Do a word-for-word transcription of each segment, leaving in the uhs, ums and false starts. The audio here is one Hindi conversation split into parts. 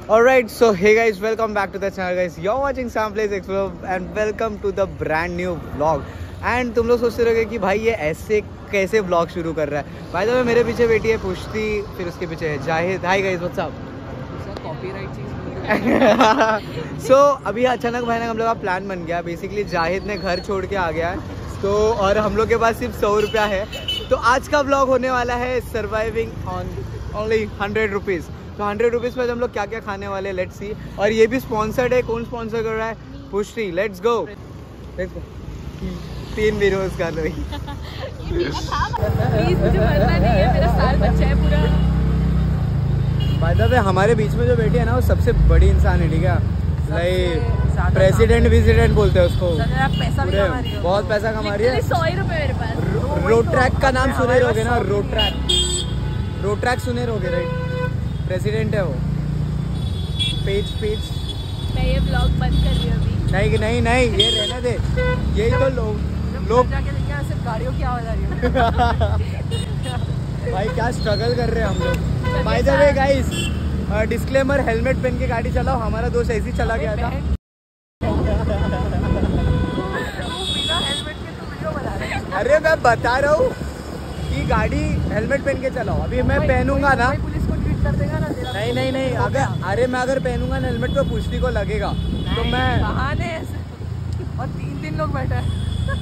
Alright, so hey guys, welcome back to the channel guys. You're watching Sam Plays Explore and welcome to the brand new vlog. And तुम लोग सोचते रहोगे कि भाई ये ऐसे कैसे vlog शुरू कर रहा है. By the way, मेरे पीछे बैठी है पुष्टि, फिर उसके पीछे है Zahid. Hi guys, what's up? Copyright चीज. So अभी अचानक भाई हम लोग का प्लान बन गया. बेसिकली जाहिद ने घर छोड़ के आ गया है. तो और हम लोग के पास सिर्फ सौ रुपया है. तो आज का vlog होने वाला है surviving on only hundred rupees. तो हंड्रेड रुपीज़ पर हम लोग क्या क्या खाने वाले लेट्स सी. और ये भी स्पॉन्सर्ड है. कौन स्पॉन्सर कर रहा है? पुष्टि. Let's go let's go. तीन बेरोजगार लोग. प्लीज मुझे मरना नहीं है, मेरा साल बच्चा है पूरा. बाय द वे हमारे बीच में जो बैठी है ना वो सबसे बड़ी इंसान है. ठीक है, लाइक प्रेसिडेंट विजिडेंट बोलते हैं उसको. पैसा भी कमा रही हो. बहुत पैसा कमा रही है. सौ ही रुपए मेरे पास. रोड ट्रैक का नाम सुने रहोगे ना. रोड ट्रैक रोड ट्रैक सुने रहोगे राइट. प्रेसिडेंट है वो. पेज पेज मैं ये ब्लॉग बंद कर रही हूँ अभी. नहीं नहीं नहीं ये रहने दे. यही तो लोग लोग जाके देखिए सिर्फ गाड़ियों की आवाज आ रही है. भाई क्या स्ट्रगल कर रहे हैं हम लोग. By the way guys, disclaimer, helmet पहन के गाड़ी चलाओ. हमारा दोस्त ऐसे ही चला गया था. अरे मैं बता रहा हूँ कि गाड़ी हेलमेट पहन के चलाओ. अभी मैं पहनूंगा ना, पुलिस को ट्वीट कर देगा ना. नहीं नहीं नहीं अगर अरे मैं अगर पहनूंगा ना हेलमेट तो पुष्टि को लगेगा. तो मैं बहाने ऐसे. और तीन तीन लोग बैठे हैं.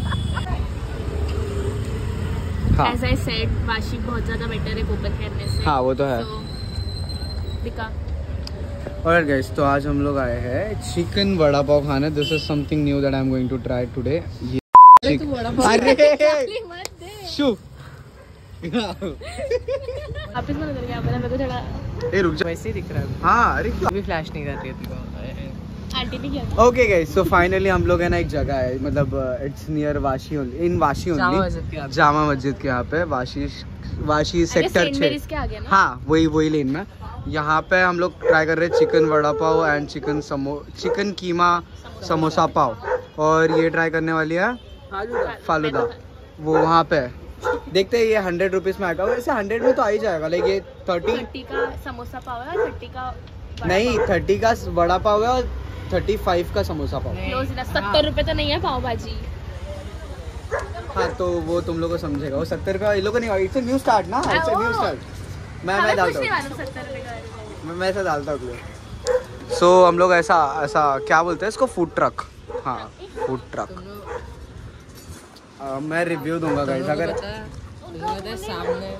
हाँ. As I said, वाशी बहुत ज्यादा बेटर है गोबर करने से. हाँ वो तो है. दिखा. Alright guys, तो आज हम लोग आए हैं चिकन वड़ा पाव खाने. This is something new that I am going to try today. अरे तू वड़ा पाव. अरे मत दे. शू वापस मत कर. क्या बोला मेरे को थोड़ा. ए रुक जा. वैसे ही दिख रहा है. हाँ अरे भी फ्लैश नहीं कर रही है तेरे को. आंटी ने किया. ओके गाइस, सो फाइनली हम लोग है ना एक जगह है, मतलब it's near Vashi only. In Vashi only Jama Masjid के यहाँ पे. वाशी वाशी सेक्टर छः. हाँ वही वही लेन में. यहाँ पे हम लोग ट्राई कर रहे हैं chicken vada pav and chicken समो चिकन कीमा समोसा पाव. और ये ट्राई करने वाली है फालूदा. वो वहाँ पे देखते हैं ये हंड्रेड रुपीज में आएगा. वैसे हंड्रेड में तो आ ही जाएगा. लाइक ये थर्टी थर्टी का समोसा पाव है और थर्टी का नहीं थर्टी का वड़ा पाव है और थर्टी फाइव का समोसा पाव. सत्तर रुपए तो नहीं है पाव भाजी. हाँ तो वो तुम लोग को समझेगा. वो सत्तर रुपये ये लोग नहीं. इट्स न्यू स्टार्ट ना. It's new start. मैं मैं डालता हूँ. मैं मैं ऐसा डालता हूँ. सो so, हम लोग ऐसा ऐसा क्या बोलते हैं इसको, फूड ट्रक. हाँ फूड ट्रक. मैं रिव्यू दूंगा गाइस. अगर सामने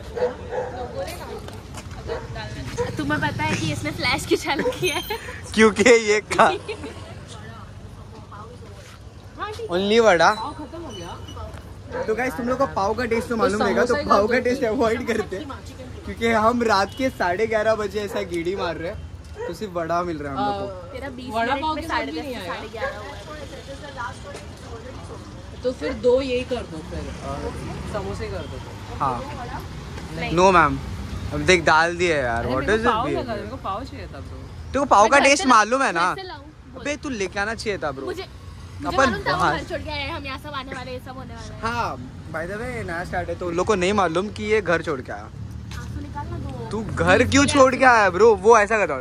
तुम्हें पता है कि इसने फ्लैश की चालू किया है क्योंकि ये का ओनली वड़ा. तो गाइस तुम लोग को पाव का टेस्ट तो मालूम रहेगा. तो पाव का टेस्ट अवॉइड करते हैं क्योंकि हम रात के साढ़े ग्यारह बजे ऐसा गेड़ी मार रहे हैं. तो सिर्फ वड़ा मिल रहा है हम लोग को. तेरा बीस मिनट में साढ़े दस से साढ़े ग्यारह हुआ है. तो फिर दो यही कर दो. फिर समोसे कर दो. हाँ नो मैम. अब देख डाल दिए यार. What is it. मेरे को पाव चाहिए था ब्रो. तेरे को पाव का टेस्ट मालूम है ना. अबे तू लेके आना चाहिए था ब्रो. मुझे अपन बाहर छोड़ के आए. हम यहाँ सब आने वाले, ये सब होने वाले हैं. हाँ बाय द वे नया स्टार्ट है तो उन लोग को नहीं मालूम कि ये घर छोड़ के आया. तू घर क्यों छोड़ के आया ब्रो. वो ऐसा करता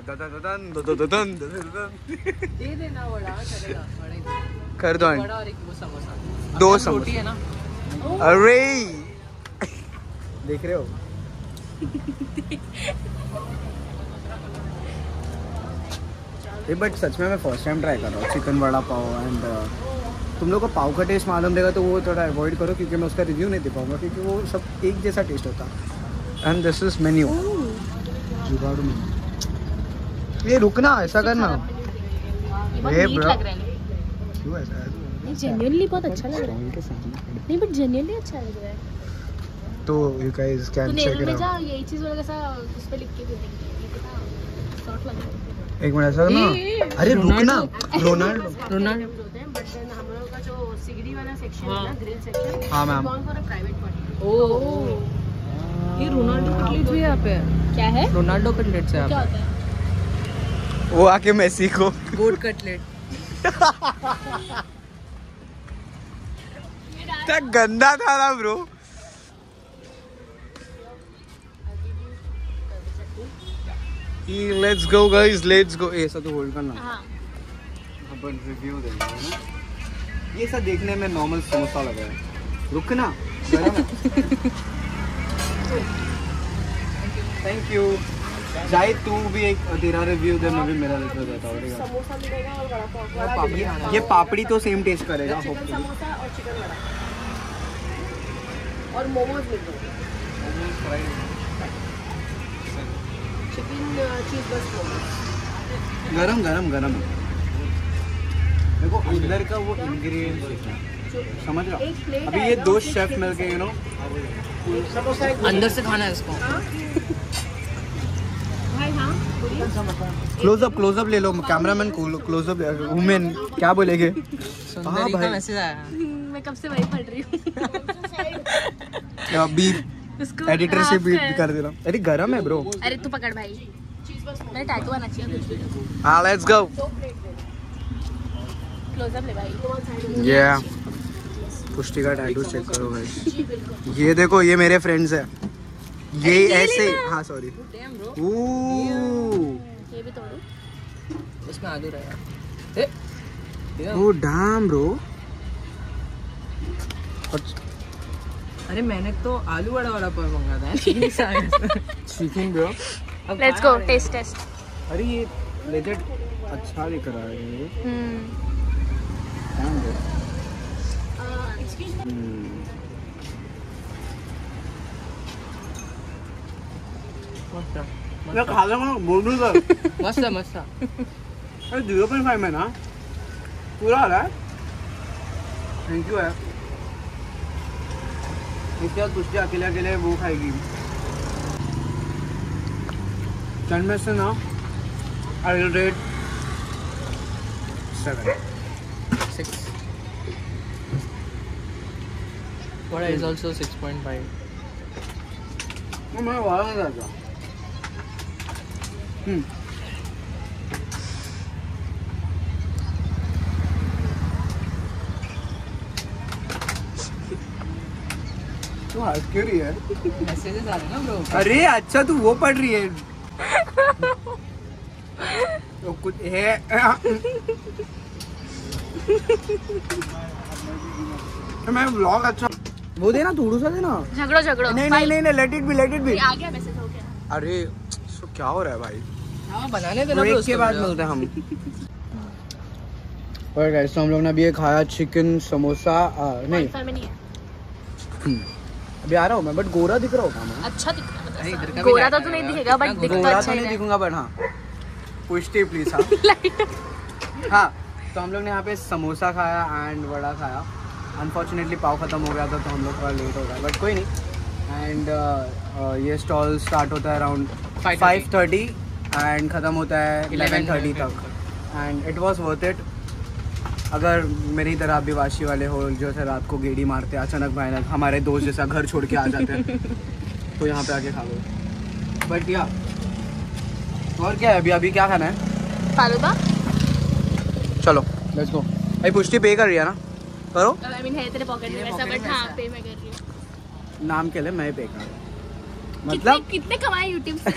दे देना वड़ा. चलेगा. कर दो. वड़ा और एक वो समोसा. दो समोसा है ना. अरे देख रहे हो. बट सच में मैं फर्स्ट टाइम ट्राई कर रहा हूँ chicken vada pav. And uh, तुम लोग को पाव का टेस्ट मालूम रहेगा तो वो थोड़ा अवॉइड करो क्योंकि मैं उसका रिव्यू नहीं दे पाऊंगा क्योंकि वो सब एक जैसा टेस्ट होता. And this is menu. ये रुकना ऐसा करना. ये लग रहा है. क्यों ऐसा है. जेन्युइनली बहुत अच्छा लग रहा है. नहीं बट जेन्युइनली अच्छा लग रहा है. तो you guys can check it out. ये चीज वाला कैसा उस पे लिख के दे देंगे. ये कितना शॉर्ट लग रहा है. एक मिनट ऐसा ना. अरे रुकना. रोनाल्डो रोनाल्डो बट देन हम लोगों का जो सिगड़ी वाला सेक्शन है ना, ग्रिल सेक्शन. हां ma'am. Gone for a private party. Oh ये रोनाल्डो कटलेट भी यहाँ पे है. क्या है रोनाल्डो कटलेट से? क्या होता है वो आके मेसी को गोट कटलेट. क्या गंदा था ना bro. Let's go guys, let's go. ऐसा तो होल्ड करना। हाँ। अपन रिव्यू देंगे ना। ये सब देखने में नॉर्मल समोसा लगा है। रुकना। Thank you. जाए तू भी एक तेरा रिव्यू दे, मैं भी मेरा रिव्यू देता हूँ। समोसा मिलेगा और वड़ा पाव। ये पापड़ी तो सेम टेस्ट करेगा। चिकन समोसा और चिकन वड़ा और मोमोज मिलेंगे। चिकन चीज बस मोमोज। गरम गरम गरम। देखो अंदर का वो इंग्रेडिएंट्स समझ रहा। अभी ये दो शेफ मिलके यू नो अंदर से खाना है इसको। क्लोजअप क्लोजअप ले लो। कैमरामैन क्लोजअप वुमेन क्या बोलेंगे? सुंदरी का मैसेज आया। मैं कब से वही पढ़ रही हूँ। बीफ एडिटर से बीट कर देना। अरे गरम है ब्रो। अरे तू पकड़ भाई। मेरा टैटू आना चाहिए। हाँ लेट्स गो। क्लोजअप ले भाई। ये पुष्टि का टैटू चेक करो भाई। ये देखो ये मेरे फ्रेंड्स है। ये ऐसे हाँ सॉरी। ये भी तोड़ो। इसमें आलू रहेगा। Oh damn bro. अरे मैंने तो आलू बड़ा वाला पर मंगा था। Chicken bro. Let's go taste taste. अरे ये लेजेंड अच्छा दिख रहा है ये। हम्म। मैं खा लूँगा बोल दूँ सर। मस्त है मस्त है। अरे जीरो पॉइंट फाइव में ना पूरा आ रहा है। थैंक यू है। इसके बाद पुष्टि अकेले अकेले वो खाएगी। टेन में से ना I will rate seven six. What is also six point five. मैं वाला था क्या? हम्म। तू हंस क्यों रही है? मैसेजेस आ रहे हैं ना ब्रो। अरे अच्छा तू वो पढ़ रही है। तो कुछ है। मैं व्लॉग अच्छा वो देना थोड़ा सा देना। झगड़ो झगड़ो नहीं नहीं नहीं नहीं let it be let it be. आ गया मैसेज हो गया। अरे सो क्या हो रहा है भाई? हाँ बनाने देना। ब्रेक के बाद मिलते हैं हम। और गाइस तो हम लोग ने अभी ये खाया चिकन समोसा। नहीं अभी आ रहा हूँ मैं बट गोरा दिख रहा होगा मैं। अच्छा दिख रहा है। गोरा तो तू नहीं दिखेगा बट दिख तो अच्छा नहीं दिखूंगा बट हाँ पुष्टि प्लीज। हाँ हाँ तो हम लोग ने यहाँ पे समोसा खाया एंड वड़ा खाया। अनफॉर्चुनेटली पाव खत्म हो गया था तो हम लोग थोड़ा लेट हो गया बट कोई नहीं। एंड uh, uh, ये स्टॉल स्टार्ट होता है अराउंड फाइव थर्टी एंड ख़त्म होता है इलेवन थर्टी तक। And it was worth it. अगर मेरी तरह आप भी वाशी वाले हो जो से रात को गेड़ी मारते अचानक भयानक हमारे दोस्त जैसा घर छोड़ के आ जाते हैं तो यहाँ पे आके खा लो। बट या और क्या है अभी अभी क्या खाना है? फालूदा। चलो लेट्स गो। भाई पुष्टि पे कर रही है ना? करो। आई मीन है तेरे पॉकेट में वैसा बट हां पे मैं कर रही हूं। नाम के लिए मैं पे कर मतलब कितने कमाए यूट्यूब से?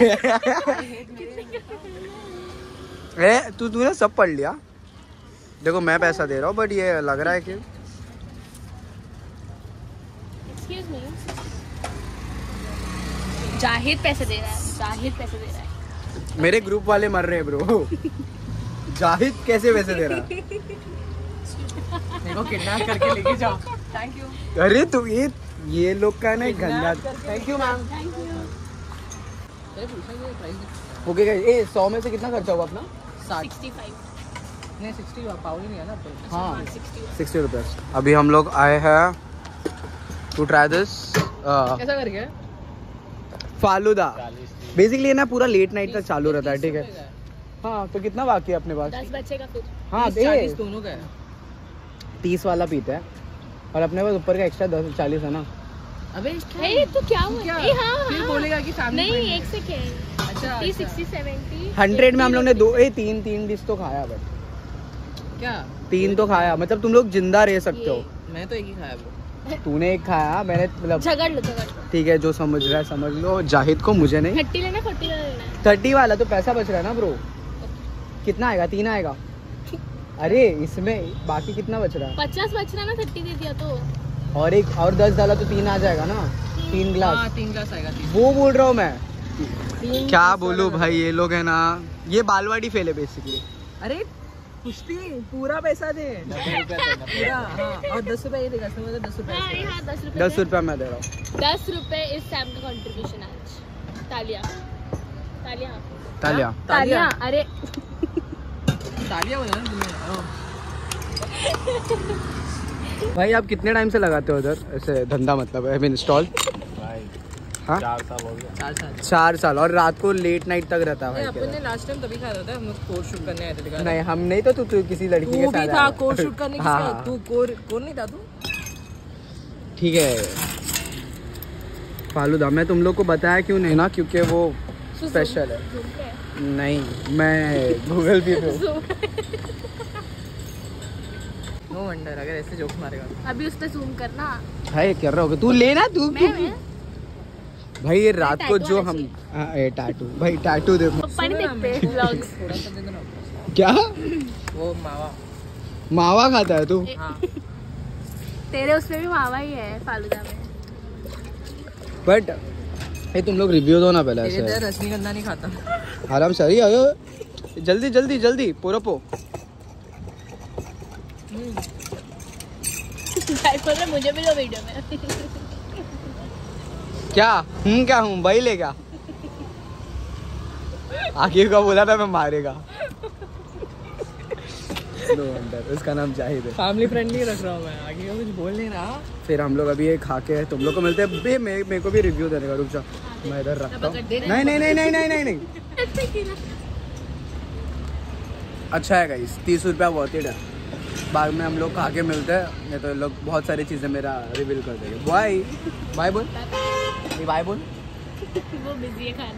ए तू तूने सब पढ़ लिया। देखो मैं पैसा दे रहा हूँ बट ये लग रहा है कि एक्सक्यूज मी जाहिद पैसे दे रहा है। जाहिद पैसे दे रहा है। मेरे ग्रुप वाले मर रहे हैं ब्रो। जाहिद कैसे पैसे दे रहा है? देखो किडनैप करके लेके जाओ। Thank you. अरे तू ये ये लोग का ना गंदा। Thank you ma'am. Thank you. Okay guys ए सौ में से कितना खर्चा हुआ अपना? Sixty five. नहीं सिक्सटी पाव ही नहीं है ना तो। हाँ सिक्सटी रुपीस। अभी हम लोग आए हैं टू ट्राई दिस कैसा करके फालूदा। बेसिकली ना पूरा लेट नाइट तक चालू रहता है। ठीक है हाँ तो कितना बाकी है अपने पास? दस बचेगा फिर। हाँ चालीस दोनों का है। तीस वाला पीते हैं और अपने पास ऊपर का एक्स्ट्रा दस चालीस है ना। अबे ए तो क्या हुआ? ए हां फिर बोलेगा कि फैमिली नहीं एक से क्या है? अच्छा तीस सिक्सटी सेवेंटी हंड्रेड में हम लोग ने दो ए तीन तीन डिश तो खाया बट क्या? तीन तो खाया मतलब तुम लोग जिंदा रह सकते हो। मैं तो एक ही खाया ब्रो। तूने एक खाया, मैंने मतलब झगड़ लो झगड़। ठीक है, जो समझ रहा है समझ लो। जाहिद को, मुझे नहीं। थर्टी लेना फोर्टी लेना? थर्टी वाला तो पैसा बच रहा है ना ब्रो। कितना आएगा? तीन आएगा। अरे इसमें बाकी कितना बच रहा है? पचास बच रहा है ना, थर्टी दे दिया तो। और एक और दस डाला तो तीन आ जाएगा ना। तीन ग्लास। हाँ, तीन ग्लास आएगा। वो बोल रहा हूँ मैं। क्या बोलूं भाई, ये लोग है ना, ये बालवाड़ी फेल है बेसिकली। अरे कुश्ती पूरा पैसा दे। पूरा हाँ, और दस रुपए ये देगा, समझ दस रुपए। हाँ, दस रुपए दस रुपया मैं दे रहा हूँ। दस रुपए इस सैम का कंट्रीब्यूशन आज। तालियां तालियां तालियां तालियां। अरे तालियां बजाना तुमने। भाई आप कितने टाइम से लगाते हो उधर ऐसे धंधा, मतलब आई मीन स्टॉल? हाँ, चार साल हो गया। चार साल चार साल और रात को लेट नाइट तक रहता है। अपने लास्ट टाइम तभी खा रहा था, हम लोग कोर शूट करने आए थे। नहीं हम नहीं तो तू, तू किसी लड़की के साथ था कोर शूट करने। हाँ, तू कोर कोर नहीं था तू? ठीक है फालूदा, मैं तुम लोग को बताया क्यों नहीं ना, क्योंकि वो स्पेशल है। नहीं मैं गूगल पे हूँ। नो वंडर अगर ऐसे जोक मारेगा। अभी उस पे जूम करना भाई, कर रहा होगा तू, लेना तू क्यों? भाई ये रात को जो हम टैटू, भाई टैटू देखो। क्या वो मावा मावा खाता है तू? हाँ। तेरे उसमें भी मावा ही है फालूदा में। बट ये तुम लोग रिव्यू दो ना पहले। ऐसे रजनीगंधा नहीं खाता। आराम से। आयो जल्दी जल्दी जल्दी पोरो पो। मुझे भी लो वीडियो में। क्या हूँ क्या हूँ भाई ले क्या? आगे का बोला था मैं मारेगा। नो वंडर, उसका नाम जाहिद है। फैमिली फ्रेंडली रख रहा हूँ मैं, आगे का कुछ बोल नहीं रहा। फिर हम लोग अभी ये खा के तुम लोग को मिलते हैं। बे मैं मेरे को भी रिव्यू देने का, रुक जा मैं इधर रखता हूँ। नहीं नहीं नहीं नहीं नहीं नहीं नहीं अच्छा है गाइस, तीस रुपया बहुत ही है। बाद में हम लोग खा के मिलते हैं, नहीं तो लोग बहुत सारी चीज़ें मेरा रिवील कर देंगे। बाय बाय बोल, बाय बोल। वो बिजी है खाना।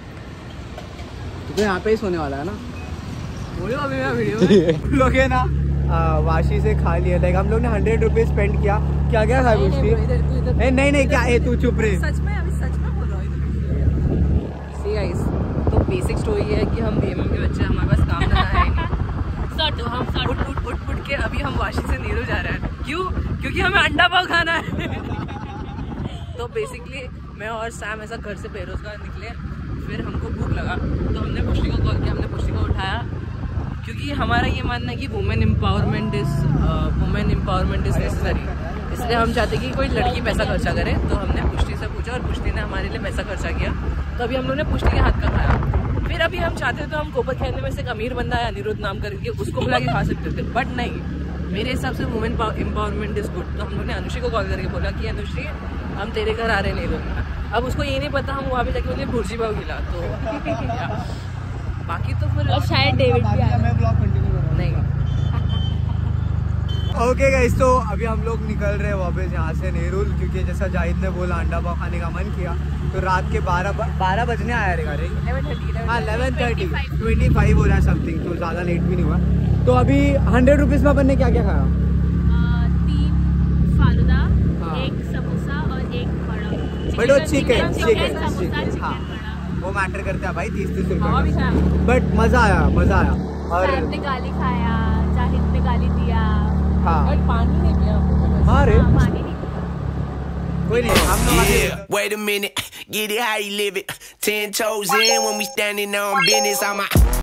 तो यहाँ पे ही सोने वाला है ना? बोलो अभी मैं वीडियो में। लोग है ना आ, वाशी से खा लिया। लाइक हम लोग ने हंड्रेड रुपीज स्पेंड किया। क्या क्या था कुछ? नहीं नहीं नहीं क्या है, तू चुप रहे। सच में अभी सच में बोल रहा हूँ। सी गाइस, तो बेसिक स्टोरी है कि हम बीएमएम के बच्चे, हमारे पास काम धंधा है नहीं, तो हम उठ उठ उठ उठ के अभी हम वाशी से नेहरू जा रहे हैं। क्यों? क्योंकि हमें अंडा पाव खाना है। तो बेसिकली मैं और सैम ऐसा घर से बेरोजगार निकले, फिर हमको भूख लगा तो हमने पुष्टि को कॉल किया, हमने पुष्टि को उठाया, क्योंकि हमारा ये मानना है कि women empowerment is women empowerment is necessary. इसलिए हम चाहते कि कोई लड़की पैसा खर्चा करे। तो हमने पुष्टि से पूछा और पुष्टि ने हमारे लिए पैसा खर्चा किया। तो अभी हम लोगों ने पुष्टि के हाथ का खाया। फिर अभी हम चाहते तो हम कोपर खेलने में से एक अमीर बंदा है अनिरुद्ध नाम करके, उसको बुला के खा सकते थे, बट नहीं, मेरे हिसाब से वुमेन एम्पावरमेंट इज गुड। तो हम लोगों ने अनुश्री को कॉल करके बोला कि अनुश्री हम तेरे घर आ रहे नहीं रोकना। अब उसको ये नहीं पता हम वहाँ पे जाके उन्हें भुर्जी पाव खिला। तो बाकी तो फिर और शायद डेविड भी आया। मैं ब्लॉग कंटिन्यू कर रहा हूं। नहीं ओके गाइस, तो अभी हम लोग निकल रहे हैं वापस यहाँ से नेहरू, क्योंकि जैसा जाहिद ने बोला अंडा पाव खाने का मन किया। तो रात के बारह बारह बजने आया रहेगा रे। हाँ इलेवन थर्टी ट्वेंटी फाइव हो रहा है समथिंग, तो ज़्यादा लेट भी नहीं हुआ। तो अभी हंड्रेड रुपीज़ में अपन ने क्या क्या खाया? तीन फालूदा, एक समोसा और एक बड़ा बड़ो चिकन चिकन। हाँ वो मैटर करता है भाई, तीस तीस रुपये, बट मज़ा आया मज़ा आया। और ने गाली खाया, जाहिद ने गाली दिया। हाँ बट पानी नहीं पिया। हाँ रे पानी नहीं। कोई नहीं, हम लोग wait a minute, get it how you live it. Ten toes in when we standing on business. I'm a